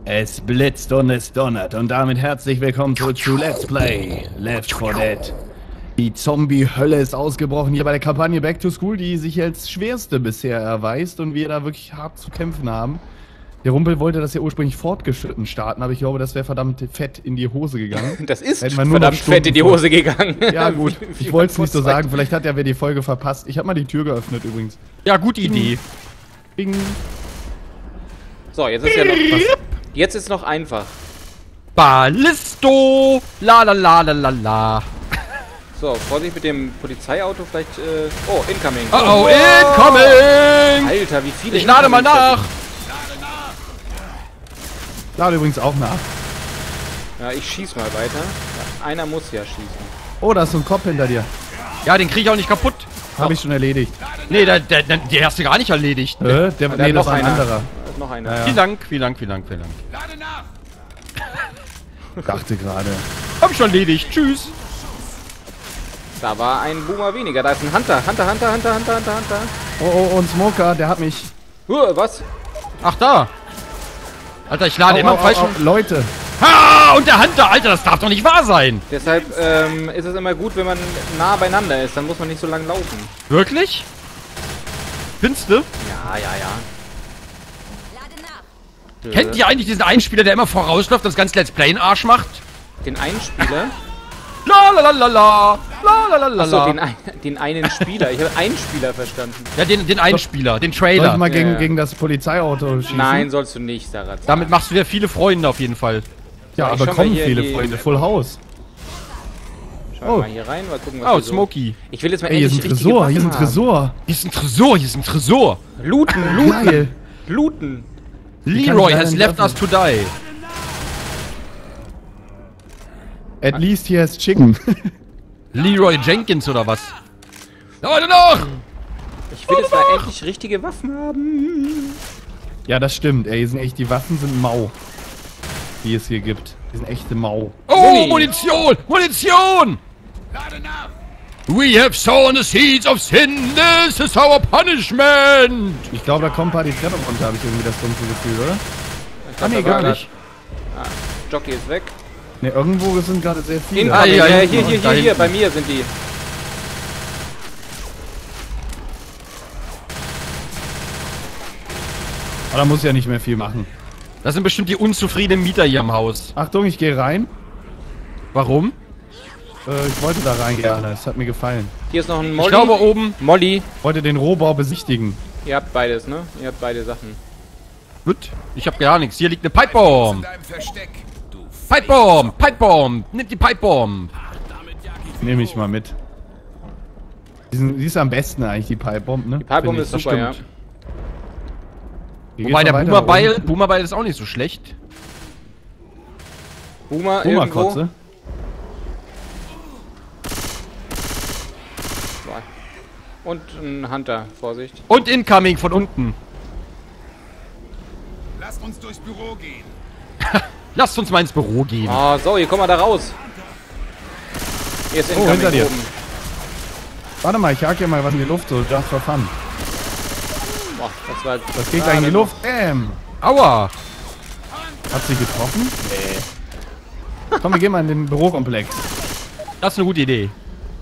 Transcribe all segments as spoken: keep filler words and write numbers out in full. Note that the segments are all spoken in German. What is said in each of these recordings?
Es blitzt und es donnert und damit herzlich willkommen zurück zu Let's Play Left four Dead. Die Zombie-Hölle ist ausgebrochen hier bei der Kampagne Back to School, die sich als schwerste bisher erweist und wir da wirklich hart zu kämpfen haben. Der Rumpel wollte das ja ursprünglich fortgeschritten starten, aber ich glaube, das wäre verdammt fett in die Hose gegangen. Das ist verdammt fett in die Hose gegangen. Ja gut, wie, wie ich wollte es nicht so sagen, vielleicht hat ja wer die Folge verpasst. Ich habe mal die Tür geöffnet übrigens. Ja, gute Idee. Bing. So, jetzt ist ja noch was. Jetzt ist noch einfach. Ballisto! La la la la la la. So, Vorsicht mit dem Polizeiauto, vielleicht, äh... Oh, incoming. Oh, oh, incoming! Alter, wie viele... Ich lade mal nach! Lade übrigens auch nach. Ja, ich schieß mal weiter. Ja, einer muss ja schießen. Oh, da ist so ein Kopf hinter dir. Ja, den krieg ich auch nicht kaputt. Habe ich schon erledigt. Nee, der, der, der, der hast du gar nicht erledigt. Äh, der, da nee, das noch ist ein einer. anderer. Da ist noch einer. Ja, ja. Vielen Dank, vielen Dank, vielen Dank, vielen Dank. Lade nach! Dachte gerade. Hab ich schon erledigt. Tschüss. Da war ein Boomer weniger. Da ist ein Hunter. Hunter, Hunter, Hunter, Hunter, Hunter, Hunter. Oh, oh, und Smoker, der hat mich... Uh, was? Ach, da. Alter, ich lade Au, immer au, im falschen... au, au, Leute. Ah, und der Hunter, Alter, das darf doch nicht wahr sein. Deshalb ähm, ist es immer gut, wenn man nah beieinander ist. Dann muss man nicht so lang laufen. Wirklich? Findest du? Ja, ja, ja. Äh, Kennt ihr eigentlich diesen Einspieler, der immer vorausläuft und das ganze Let's Play in Arsch macht? Den Einspieler? La la la la la. La la la la Achso, la. den, ein, den einen Spieler. Ich habe Einspieler verstanden. Ja, den, den Einspieler, den Soll ich Trailer. mal gegen, Ja. gegen das Polizeiauto schießen? Nein, sollst du nicht, Sarah. Damit machst du dir viele Freunde auf jeden Fall. Ja, ich aber schau mal kommen hier viele die- Freunde. Full House. Schauen wir Oh. mal hier rein, mal gucken, was Oh, hier so... Smokey. Ich will jetzt mal Ey, hier ist ein endlich richtige Tresor, hier ist ein Waffen haben. Tresor. Hier ist ein Tresor, hier ist ein Tresor. Looten, looten, Geil. looten. Leroy ich has leider left nicht us to die. At least he has chicken. Leroy Jenkins oder was? Leute noch! Ich will jetzt mal endlich richtige Waffen haben. Ja, das stimmt. Ey, hier sind echt, die Waffen sind mau. Die es hier gibt. Die sind echte mau. Oh, Muni. Munition! Munition! Lade nach! We have sown the seeds of sin. This is our punishment. Ich glaube, da kommen ein paar die Treppe runter, habe ich irgendwie das dumpfe Gefühl, oder? Ah, nee, da gar war nicht. grad- Ah, Jockey ist weg. Ne, irgendwo sind gerade sehr viele. Incoming, Ah, ja, ja, hinten hier, hier, und da hier, hier, hinten. bei mir sind die. Aber da muss ich ja nicht mehr viel machen. Das sind bestimmt die unzufriedenen Mieter hier im Haus. Achtung, ich gehe rein. Warum? Äh, ich wollte da rein gerne. Es hat mir gefallen. Hier ist noch ein Molly. Ich glaube oben. Molly. Ich wollte den Rohbau besichtigen. Ihr habt beides, ne? Ihr habt beide Sachen. Gut. Ich hab gar nichts. Hier liegt eine Pipebomb. In deinem Versteck, du Pipebomb. Pipebomb. Nimm die Pipebomb. Nehme ich mal mit. Die, sind, die ist am besten eigentlich, die Pipebomb, ne? Die Pipebomb Finde ist ich. super, ja. Stimmt. Hier Wobei geht's der noch weiter Boomerbeil, da oben. Boomerbeil ist auch nicht so schlecht. Boomer, irgendwo. Boomerkotze. Und ein Hunter, Vorsicht. Und incoming von unten. lasst uns durchs Büro gehen. Lasst uns mal ins Büro gehen. Oh, so, hier komm mal da raus. Hier ist Oh, incoming hinter dir. oben. Warte mal, ich jag hier mal was in die Luft, so just for fun. Boah, das war... Das geht gleich in die Luft. Bam! Aua. Hat sie getroffen? Nee. Komm, wir gehen mal in den Bürokomplex. Das ist eine gute Idee.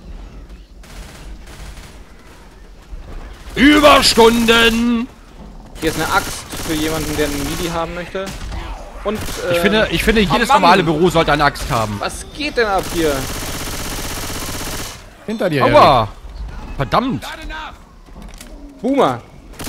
Überstunden. Hier ist eine Axt für jemanden, der einen Midi haben möchte. Und, äh, Ich finde, ich finde jedes oh Mann. normale Büro sollte eine Axt haben. Was geht denn ab hier? Hinter dir, Erik. Aua. Verdammt. Lade nach! Boomer.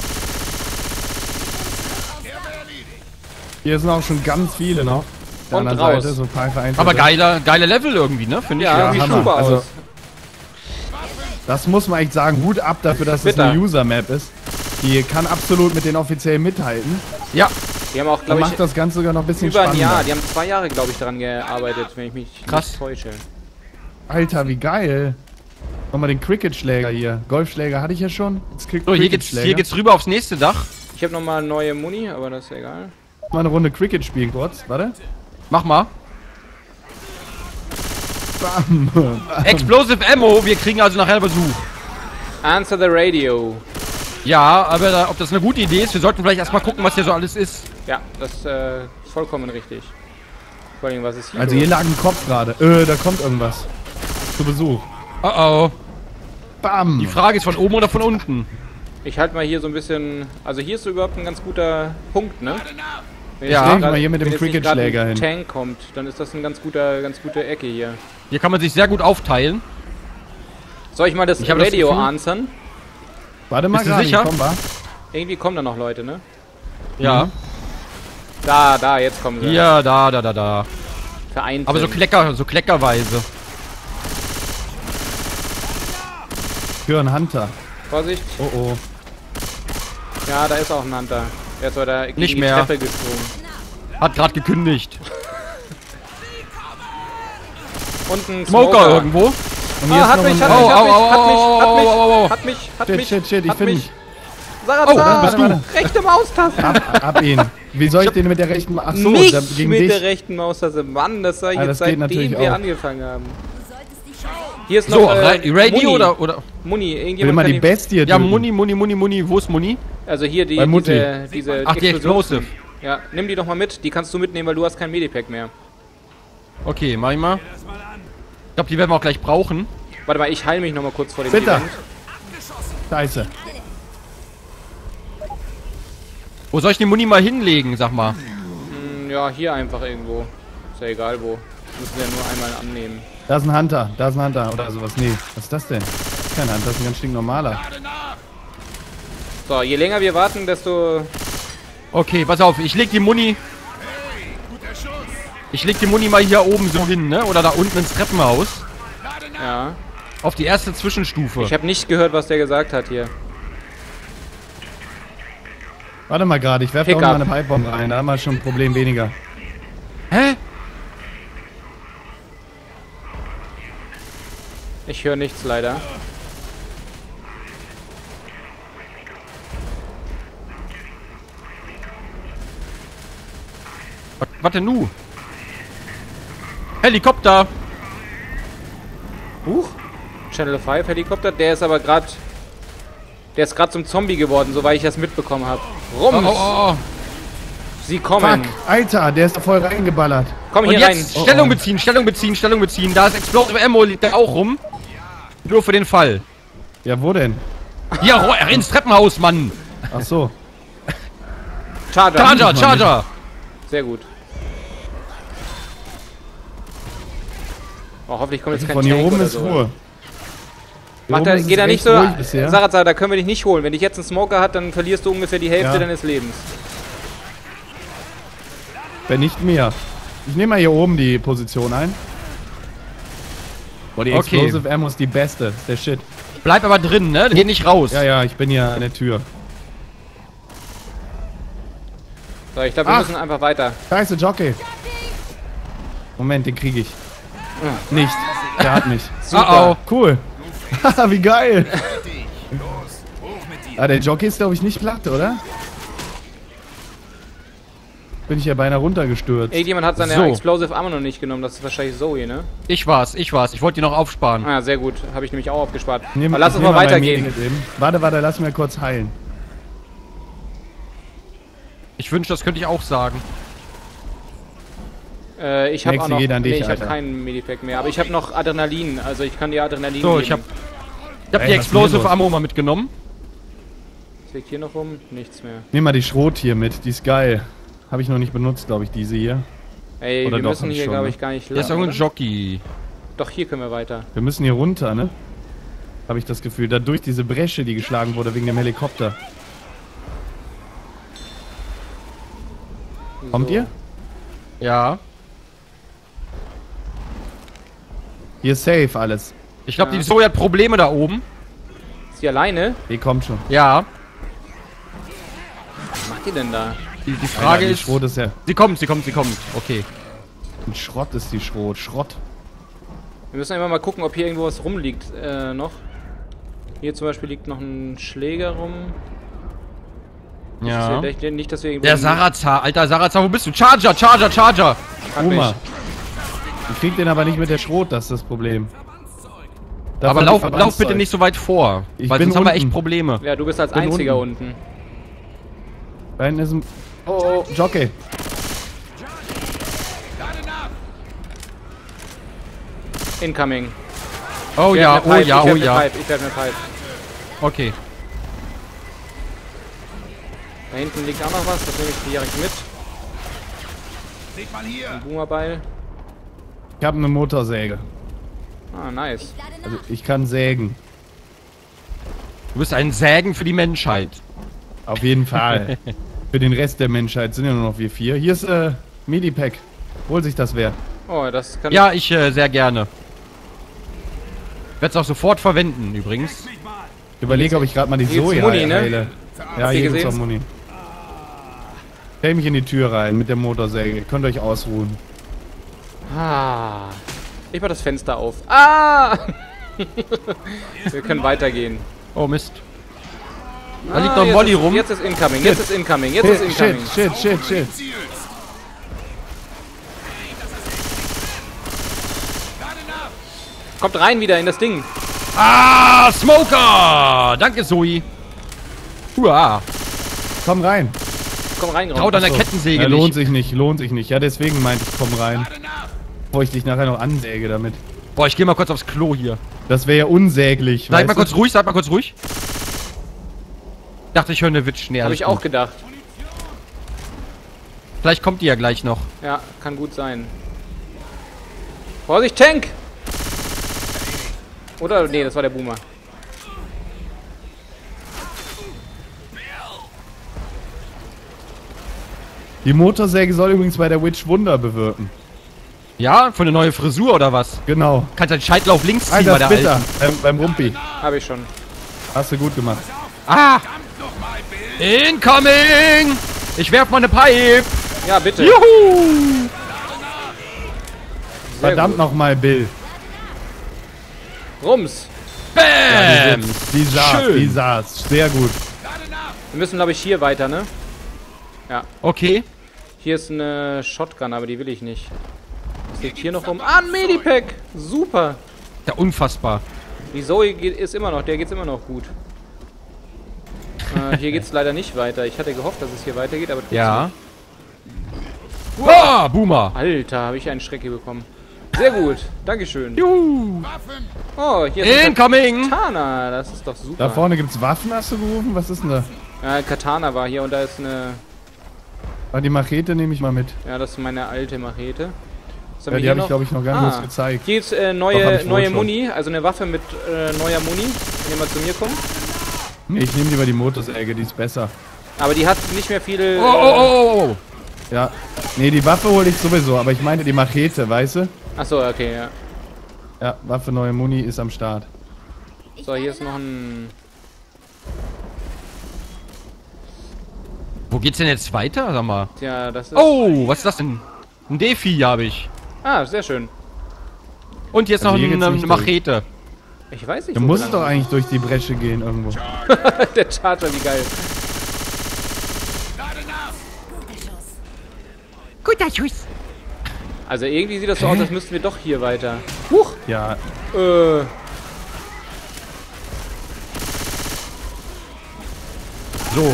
Er wird erledigt. Hier sind auch schon ganz viele noch. Der Und anderen raus. Seite, so ein paar vereinzelte. Aber geiler, geiler Level irgendwie, ne? Finde ich. Ja, Ja, sieht Hammer. super Also, aus. Das muss man echt sagen. Hut ab dafür, dass es Bitter. eine User-Map ist. Die kann absolut mit den offiziellen mithalten. Ja. Die haben auch, Und glaube ich, macht das Ganze sogar noch ein bisschen über ein spannender. Jahr. Die haben zwei Jahre, glaube ich, daran gearbeitet, wenn ich mich Krass. nicht täusche. Alter, wie geil. Nochmal den Cricket-Schläger hier. Golfschläger hatte ich ja schon. Jetzt kriegt So, hier geht's, hier geht's rüber aufs nächste Dach. Ich habe nochmal neue Muni, aber das ist egal. Mal eine Runde Cricket spielen kurz. Warte. Mach mal. Bam. Bam. Explosive Ammo. Wir kriegen also nachher Besuch. Answer the radio. Ja, aber da, ob das eine gute Idee ist, wir sollten vielleicht erstmal gucken, was hier so alles ist. Ja, das äh, ist vollkommen richtig. Vor allem, was ist hier Also los? hier lag ein Kopf gerade. Äh, da kommt irgendwas. Zu Besuch. Oh oh. Bam! Die Frage ist von oben oder von unten? Ich halte mal hier so ein bisschen... Also hier ist so überhaupt ein ganz guter Punkt, ne? Wenn Ja. jetzt nicht Leg mal hier mit dem wenn jetzt nicht Cricket-Schläger gerade ein hin. Tank kommt, dann ist das eine ganz, guter, ganz gute Ecke hier. Hier kann man sich sehr gut aufteilen. Soll ich mal das Ich hab das Radio Gefühl- answern? Warte mal Bist du gerade, sicher? ich komm, wa? Irgendwie kommen da noch Leute, ne? Ja. Mhm. Da, da, jetzt kommen sie. Hier, da, da, da, da. Vereint. Aber so Klecker, so Kleckerweise. Für einen Hunter. Vorsicht. Oh oh. Ja, da ist auch ein Hunter. Der ist da gegen Nicht die mehr. Treppe gesprungen. Hat gerade gekündigt. Und ein Smoker, Smoker irgendwo. Und hier Ah, ist hat noch mich, ein... hat mich, Au, hat au, mich, au, hat au, mich, au, hat au, mich, au, au. hat mich, hat Shit, mich, shit, shit, ich hat finde mich. ihn. Sarazar, Oh, das bist du. rechte Maustaste. Ab, ab ihn. Wie soll ich den mit der rechten... Ach so, Mich da, gegen mit dich. der rechten Maustaste. Mann, das sag ich Ah, jetzt das geht seitdem natürlich wir auch. angefangen haben. Hier ist noch So, äh, Ra- Radio Muni. oder, oder... Muni, Will irgendjemand mal kann die ihn- Bestie Ja, töten. Muni, Muni, Muni, Muni. Wo ist Muni? Also hier die, Bei Mutti. diese, diese Ach, die Explosive. Ja, nimm die doch mal mit. Die kannst du mitnehmen, weil du hast kein Medipack mehr. Okay, mach ich mal. Ich glaube, die werden wir auch gleich brauchen. Warte mal, ich heile mich noch mal kurz vor dem Bitte. Event. Scheiße. Wo soll ich die Muni mal hinlegen, sag mal? Hm, ja, hier einfach irgendwo. Ist ja egal wo. Müssen wir ja nur einmal annehmen. Da ist ein Hunter. Da ist ein Hunter. Oder sowas. Nee. Was ist das denn? Das ist kein Hunter. Das ist ein ganz stinknormaler. So, je länger wir warten, desto... Okay, pass auf, ich leg die Muni... Ich leg die Muni mal hier oben so hin, ne? Oder da unten ins Treppenhaus. Ja. Auf die erste Zwischenstufe. Ich habe nicht gehört, was der gesagt hat hier. Warte mal gerade. Ich werfe Pick auch mal up. eine Pipebomb rein. Da haben wir schon ein Problem weniger. Hä? Ich höre nichts leider. Was, was denn nu? Helikopter! Huch. Channel fünf Helikopter. Der ist aber gerade... Der ist gerade zum Zombie geworden, soweit ich das mitbekommen habe. Oh, Rums! oh, oh, oh. Sie kommen. Fuck. Alter, der ist da voll reingeballert. Komm Und hier jetzt rein. Stellung oh. beziehen, Stellung beziehen, Stellung beziehen. Da ist Explosive Ammo, liegt da auch rum. Nur für den Fall. Ja, wo denn? Hier, ro- ins Treppenhaus, Mann! Ach so. Charger. Charger, Charger! Sehr gut. Oh, hoffentlich kommt jetzt kein Von hier Tank oben oder ist so. Ruhe. Hier Mach oben da, ist geh es da nicht recht so... ruhig bisher. Sarazar, da können wir dich nicht holen. Wenn dich jetzt ein Smoker hat, dann verlierst du ungefähr die Hälfte Ja. deines Lebens. Wenn nicht mehr. Ich nehme mal hier oben die Position ein. Boah, die Okay. Explosive Ammo ist die beste. Ist der Shit. Bleib aber drin, ne? Geh nicht raus. Ja, ja, ich bin hier an der Tür. So, ich glaube, wir Ach. müssen einfach weiter. Scheiße, Jockey. Moment, den kriege ich. Nicht. Der hat mich. Oh, oh. Cool. Haha, wie geil. Los, hoch mit dir. Ah, der Jockey ist, glaube ich, nicht platt, oder? Bin ich ja beinahe runtergestürzt. Irgendjemand hat seine So. Explosive Ammo noch nicht genommen. Das ist wahrscheinlich Zoe, ne? Ich war's, ich war's. Ich wollte die noch aufsparen. Ah, sehr gut. Habe ich nämlich auch aufgespart. Nehm- Aber lass ich uns nehm mal mein weitergehen. Medikit eben. Warte, warte, lass mir kurz heilen. Ich wünschte, das könnte ich auch sagen. Äh, ich habe auch Maxi, noch... geht an dich, nee, ich habe Alter. keinen Medipack mehr. Aber ich habe noch Adrenalin. Also ich kann dir Adrenalin So, geben. ich hab, ich hab Ey, die was ist denn Explosive los? Ammo mal mitgenommen. Was liegt hier noch rum? Nichts mehr. Nimm mal die Schrot hier mit, die ist geil. Habe ich noch nicht benutzt, glaube ich, diese hier. Ey, Oder wir doch, müssen hab ich hier, schon, glaube ne? ich, gar nicht Hier ist lang, irgendein oder? Jockey. Doch, hier können wir weiter. Wir müssen hier runter, ne? Habe ich das Gefühl. Da durch diese Bresche, die geschlagen wurde wegen dem Helikopter. Kommt So. ihr? Ja. Hier ist safe alles. Ich glaube, Ja. die Zoe hat Probleme da oben. Ist die alleine? Die kommt schon. Ja. Was macht die denn da? Die, die Frage Alter, die ist... Schrot ist ja... Sie kommt, sie kommt, sie kommt. Okay. Ein Schrott ist die Schrot. Schrott. Wir müssen einfach mal gucken, ob hier irgendwo was rumliegt äh, noch. Hier zum Beispiel liegt noch ein Schläger rum. Ja. Ich sehe nicht, dass wir irgendwo... Der Sarazar, alter Sarazar, wo bist du? Charger, Charger, Charger! Hat mich. Oma. Ich krieg den aber nicht mit der Schrot, das ist das Problem. Da Aber fahren lauf, die lauf Verbandszeug. bitte nicht so weit vor. Ich weil bin sonst haben wir unten. echt Probleme. Ja, du bist als Bin einziger unten. Da hinten ist ein... Oh, oh, Jockey. Incoming. Oh Ich ja, werd oh mir Pipe, ja, ich oh werd mir ja. Pipe, ich werde mir Pipe. Okay. Da hinten liegt auch noch was, das nehme ich direkt mit. Seht mal hier. Ein Boomerbeil. Ich habe eine Motorsäge. Ah, nice. Also ich kann sägen. Du bist ein Sägen für die Menschheit. Auf jeden Fall. Für den Rest der Menschheit sind ja nur noch wir vier. Hier ist äh, Medipack. Hol sich das wer. Oh, das kann Ja, ich äh, sehr gerne. Werde es auch sofort verwenden, übrigens. Ich überlege, ob ich gerade mal die Hier gibt's Soja Muni, ne? heile. Ja, Habt ihr hier gibt's auch gesehen? Muni. Stell mich in die Tür rein mit der Motorsäge. Ihr könnt euch ausruhen. Ah. Ich mach das Fenster auf. Ah! Wir können weitergehen. Oh Mist. Da Ah, liegt noch ein jetzt Molly ist, rum. Jetzt ist incoming, jetzt ist incoming, jetzt ist Shit, incoming. shit, shit, shit, shit. Ziels. Kommt rein wieder in das Ding. Ah, Smoker! Danke, Zoe. Hua. Komm rein. Komm rein, Trau Raum. deiner So. Kettensäge Ja, lohnt nicht. sich nicht, lohnt sich nicht. Ja, deswegen meinte ich, komm rein. Bevor ich dich nachher noch ansäge damit. Boah, ich geh mal kurz aufs Klo hier. Das wäre ja unsäglich. Seid weißt mal du? kurz ruhig, seid mal kurz ruhig. Dachte, ich höre eine Witsch. Nee, Habe alles ich auch gut. gedacht. Vielleicht kommt die ja gleich noch. Ja, kann gut sein. Vorsicht, Tank! Oder? Nee, das war der Boomer. Die Motorsäge soll übrigens bei der Witch Wunder bewirken. Ja, für eine neue Frisur oder was? Genau. Kannst deinen Scheitel auf links ziehen Alter, bei der Splitter. alten. Beim, beim Rumpi. Habe ich schon. Hast du gut gemacht. Ah! Doch mal, Bill. Incoming! Ich werf mal eine Pipe. Ja, bitte. Juhu! Sehr Verdammt gut. nochmal, Bill. Rums. Bam! Die saß, Schön. die saß. Sehr gut. Wir müssen, glaube ich, hier weiter, ne? Okay. Hier ist eine Shotgun, aber die will ich nicht. Was liegt hier noch rum? Ah, ein Medipack! Super! Ja, unfassbar. Die Zoe geht, ist immer noch, der geht's immer noch gut. äh, hier geht's leider nicht weiter. Ich hatte gehofft, dass es hier weitergeht, aber tut's Ja. Ah, Boomer. nicht. Alter, habe ich einen Schreck hier bekommen. Sehr gut, Dankeschön. Juhu. Waffen. Oh, hier ist ein Incoming! Katana. Das ist doch super. Da vorne gibt's Waffen, hast du gerufen? Was ist denn da? Ja, ein Katana war hier und da ist eine... Ah, die Machete nehme ich mal mit. Ja, das ist meine alte Machete. Was haben Ja, wir die hier habe ich, glaube ich, noch gar nicht Ah, gezeigt. Hier ist äh, Doch, hab neue, ich wohl neue schon. Muni, also eine Waffe mit äh, neuer Muni, wenn ihr mal zu mir kommt. Nee, ich nehme lieber die Motorsäge, die ist besser. Aber die hat nicht mehr viele... Oh, oh, oh, oh. Ja. Nee, die Waffe hole ich sowieso, aber ich meine die Machete, weißt du? Achso, okay, ja. Ja, Waffe, neue Muni ist am Start. So, hier ist noch ein... Wo geht's denn jetzt weiter, sag mal? Tja, das ist... Oh, was ist das denn? Ein Defi habe ich. Ah, sehr schön. Und jetzt Also noch hier eine, geht's eine nicht Machete. Ich weiß nicht, Du wo musst wir doch lang eigentlich durch die Bresche gehen irgendwo. sind. Der Charger, wie geil. Guter Schuss. Also irgendwie sieht das so aus, als müssten wir doch hier weiter. Huch! Ja, Äh... So.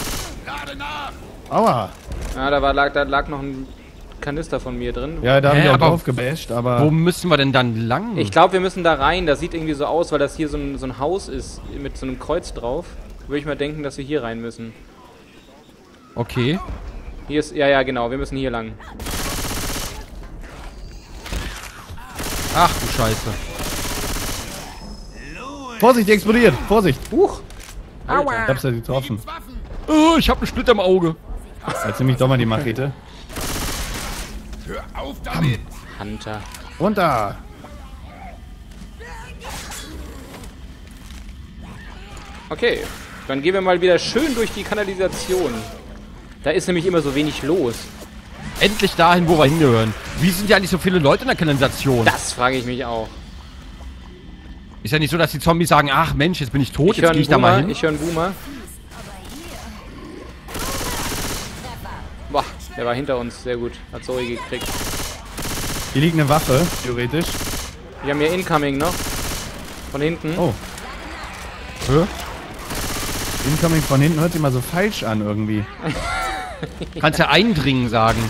aua. Ah, da, war, lag, da lag noch ein Kanister von mir drin. Ja, da haben Hä, wir auch aber drauf gebasht, aber... Wo müssen wir denn dann lang? Ich glaube, wir müssen da rein. Das sieht irgendwie so aus, weil das hier so ein, so ein Haus ist mit so einem Kreuz drauf. Würde ich mal denken, dass wir hier rein müssen. Okay. Hier ist... Ja, ja, genau. Wir müssen hier lang. Ach du Scheiße. Vorsicht, die explodiert! Vorsicht! Huch! Ich hab's ja getroffen. Waffen. Oh, ich habe einen Splitter im Auge. Jetzt nehme ich doch mal die Machete. Hör auf damit. Hunter. Runter! Okay. Dann gehen wir mal wieder schön durch die Kanalisation. Da ist nämlich immer so wenig los. Endlich dahin, wo wir hingehören. Wie sind ja eigentlich so viele Leute in der Kanalisation? Das frage ich mich auch. Ist ja nicht so, dass die Zombies sagen, ach Mensch, jetzt bin ich tot, Ich höre jetzt gehe einen ich da mal Boomer. hin. Ich höre einen Boomer. Boah, der war hinter uns. Sehr gut. Hat Zoe gekriegt. Hier liegt eine Waffe, theoretisch. Wir haben hier Incoming noch. Von hinten. Oh. Hä? Incoming von hinten hört sich mal so falsch an irgendwie. Kannst ja eindringen sagen.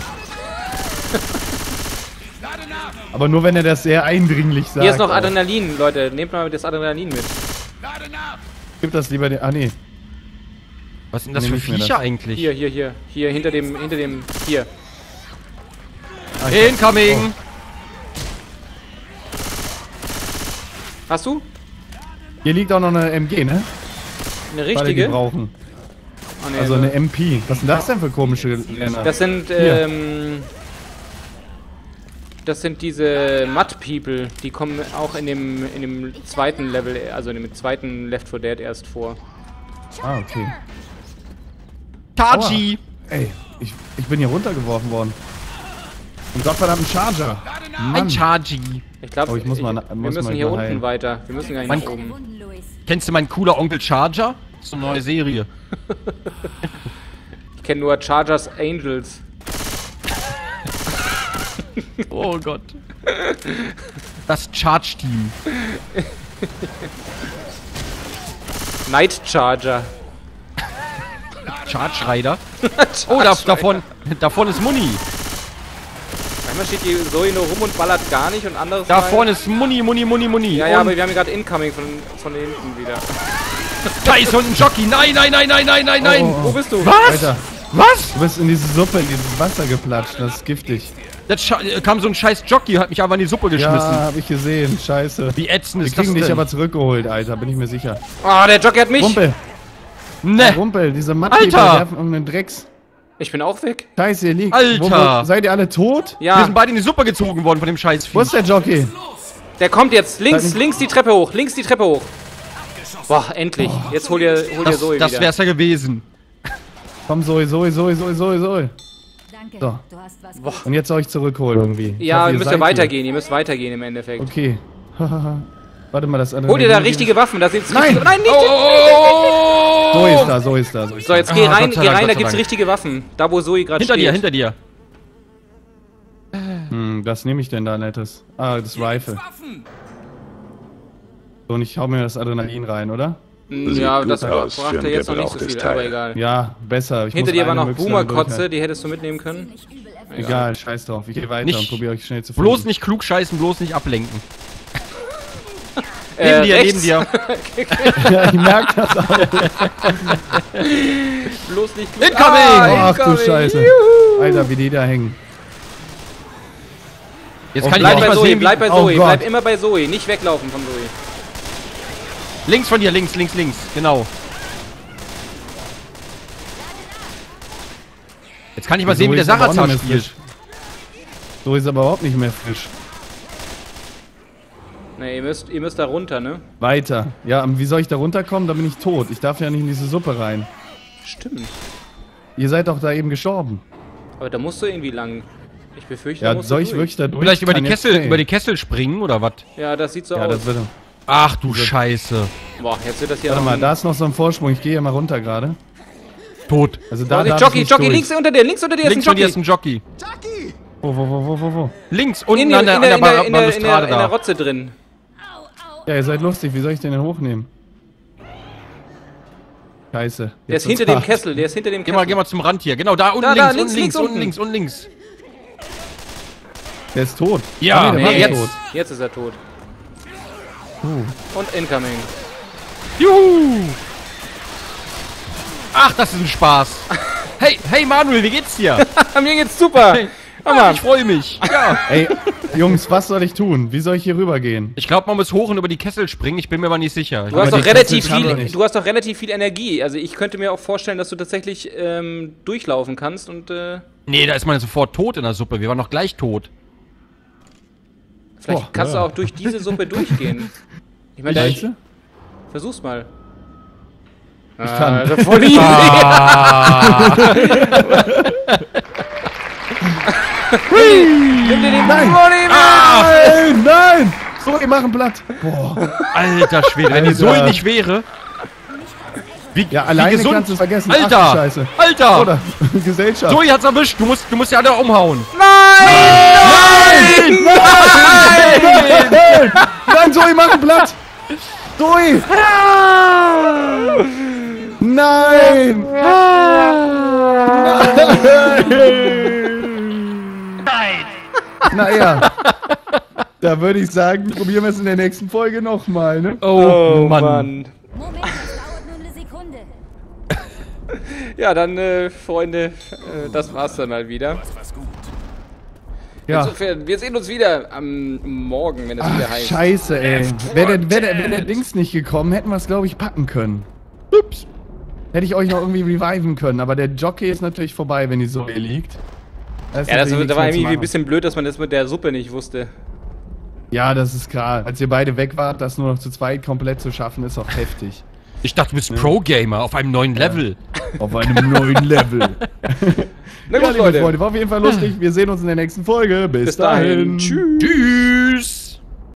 Aber nur wenn er das sehr eindringlich sagt. Hier ist noch auch. Adrenalin, Leute. Nehmt mal das Adrenalin mit. Gib das lieber den. Ah, nee. Was sind das Nehm für ich mir Viecher das. eigentlich? Hier, hier, hier. Hier, hinter dem, hinter dem, hier. Ah, ich Incoming! Hast du? Hier liegt auch noch eine M G, ne? Eine Weil die richtige? brauchen. Ah, nee, Also so. eine M P. Was sind das denn für komische Länder? Das sind, ähm... Das sind diese Mud-People. Die kommen auch in dem, in dem zweiten Level, also in dem zweiten Left four Dead erst vor. Ah, okay. Tachi! Ey, ich, ich bin hier runtergeworfen worden. Und Gottverdammt, ein Charger. Ein Mann. Chargy. Ich glaube, Oh, ich muss mal na- wir muss müssen mal hier mal unten heilen. weiter. Wir müssen gar nicht Mein- nach oben. Wunden, Luis. Kennst du meinen cooler Onkel Charger? Das ist eine neue Serie. Ich kenne nur Chargers Angels. Oh Gott. Das Charge-Team. Night Charger. Charge Rider. Oh, da, davon, davon ist Muni. Manchmal steht die Zoe nur rum und ballert gar nicht und anderes Da Mal- vorne ist Muni, Muni, Muni, Muni. Ja, ja, Und aber wir haben gerade Incoming von, von hinten wieder. da ist und ein Jockey. Nein, nein, nein, nein, nein, nein, nein. Oh, Wo bist du? Was? Alter, Was? du bist in diese Suppe, in dieses Wasser geplatscht. Das ist giftig. Da scha- kam so ein scheiß Jockey, hat mich einfach in die Suppe geschmissen. Ja, hab ich gesehen. Scheiße. Wie ätzend Wir ist das kriegen dich denn? aber zurückgeholt, Alter. Bin ich mir sicher. Oh, der Jockey hat mich! Rumpel. Ne. Rumpel. Diese Alter. Mattgeber werfen irgendeinen Drecks. Ich bin auch weg. Scheiße, ihr liegt. Alter. Wo, wo, seid ihr alle tot? Wir Ja, sind beide in die Suppe gezogen worden von dem scheiß Wo ist der Jockey? der kommt jetzt. Links, Seid ihr- links die Treppe hoch. Links die Treppe hoch. Boah, endlich. Jetzt hol dir, hol dir Das, Zoe das wieder. wär's ja gewesen. Komm, Zoe, Zoe, Zoe, Zoe, Zoe, Zoe. Danke, So. du hast was. Und jetzt soll ich zurückholen irgendwie. Ich Ja, hoffe, ihr ihr müsst seid ja weitergehen. Ihr müsst weitergehen im Endeffekt. Hier. Okay. Warte mal, das andere. Hol dir da richtige Waffen. Da sind's Nein! richtige... Nein, nicht! Oh! Zoe ist da, Zoe ist da. Zoe ist So, da. jetzt geh Ah, rein, Gott sei geh Dank, rein, da Gott sei gibt's Dank. richtige Waffen. Da, wo Zoe gerade Hinter steht. dir, hinter dir. Hm, was nehme ich denn da nettes? Ah, das Rifle. So, und ich hau mir das Adrenalin rein, oder? Hm, Ja, Sieht das gut aus für brachte ein jetzt noch nicht so gebrauchtes viel, Teil. aber egal. Ja, besser. Ich Hinter muss dir war eine noch Möchse Boomer-Kotze, durchhalten. die hättest du mitnehmen können. Nicht übel erwischt. Egal, scheiß drauf. Ich gehe weiter Nicht- und probiere euch schnell zu finden. Bloß nicht klug scheißen, bloß nicht ablenken. Äh, Neben dir, rechts. neben dir. Ja, ich merke das auch. Bloß nicht... Incoming! Ach du incoming. Scheiße. Juhu. Alter, wie die da hängen. Jetzt Oh, kann ich Bleib nicht bei mal Zoe, sehen, wie... bleib bei Oh Zoe, Gott. bleib immer bei Zoe, nicht weglaufen von Zoe. Links von dir, links, links, links. Genau. Jetzt kann ich mal sehen, wie der Zoe ist aber auch Sarazar nicht mehr spielt. frisch. So ist aber überhaupt nicht mehr frisch. Ne, ihr müsst, ihr müsst da runter, ne? Weiter. Ja, und wie soll ich da runterkommen? Da bin ich tot. Ich darf ja nicht in diese Suppe rein. Stimmt. Ihr seid doch da eben gestorben. Aber da musst du irgendwie lang. Ich befürchte, Ja, da musst soll du ich durch. wirklich da durch? Vielleicht über die Kann jetzt Kessel, nicht. über die Kessel springen, oder was? Ja, das sieht so Ja, aus. das wird. Ach du Scheiße. Boah, jetzt wird das hier Warte noch mal, ein- da ist noch so ein Vorsprung. Ich gehe hier mal runter gerade. Tot. Also da Vorsicht, darf Jockey, ich nicht Jockey, durch. links unter dir, links unter dir Links ist von ein dir ist Jockey. ein Jockey. Wo, wo, wo, wo, wo, wo? Links, unten In, der, an der, in, an der, der, in, der, Bar- in, der, in, der, Balustrade in der da. Rotze drin. Ja, ihr seid lustig. Wie soll ich den denn hochnehmen? Scheiße. Der Jetzt ist hinter wird's dem hart. Kessel, der ist hinter dem Geh Kessel. mal, geh mal zum Rand hier. Genau, da unten Da, da, links, links, unten links, links, unten links, unten links. Der ist tot. Ja, Ah, nee, der war Nee, nicht jetzt, tot. jetzt ist er tot. Und incoming. Juhu! Ach, das ist ein Spaß. Hey, hey Manuel, wie geht's dir? Mir geht's super. Ah, Mann. ich freue mich. Ja. Ey, Jungs, was soll ich tun? Wie soll ich hier rübergehen? Ich glaube, man muss hoch und über die Kessel springen. Ich bin mir aber nicht sicher. Du hast Aber doch die relativ Kessel kann doch viel, nicht. du hast doch relativ viel Energie. Also ich könnte mir auch vorstellen, dass du tatsächlich ähm, durchlaufen kannst und äh, Nee, da ist man sofort tot in der Suppe. Wir waren noch gleich tot. vielleicht Boah, kannst ja. du auch durch diese Suppe durchgehen. Ich meine, Meinst ich, du? versuch's mal. Ich kann. Ah, das ist voll easy. Nimm dir den Nein. Volley mit. Nein, nein! So, ihr machen platt. Boah. Alter Schwede, wenn die Alter. Zoe nicht wäre. Wie, Ja, alleine gesund. kannst du es vergessen. Alter! Ach, du Scheiße. Alter! Oder Gesellschaft. Zoe hat's erwischt. Du musst, du musst ja alle umhauen. Nein! Nein! Nein, Zoe, machen platt! Dui! Nein! Nein! Naja, da würde ich sagen, probieren wir es in der nächsten Folge nochmal, ne? Oh, Mann. Mann. Moment, das dauert nur eine Sekunde. Ja, dann, äh, Freunde, äh, das war's dann mal wieder. Ja. Insofern, wir sehen uns wieder am Morgen, wenn es wieder Ach, heißt. scheiße, ey. Wäre der, wär der, wär der Dings nicht gekommen, hätten wir es, glaube ich, packen können. Ups. Hätte ich euch noch irgendwie reviven können, aber der Jockey ist natürlich vorbei, wenn die Suppe liegt. Da Ja, das, natürlich da war nichts mehr zu irgendwie ein machen. bisschen blöd, dass man das mit der Suppe nicht wusste. Ja, das ist klar. Als ihr beide weg wart, das nur noch zu zweit komplett zu schaffen, ist auch heftig. Ich dachte, du bist Pro-Gamer auf einem neuen Level. Auf einem neuen Level. Na Ja, gut, liebe Leute. Freunde, war auf jeden Fall lustig. Wir sehen uns in der nächsten Folge. Bis, Bis dahin. dahin. Tschüss. Tschüss.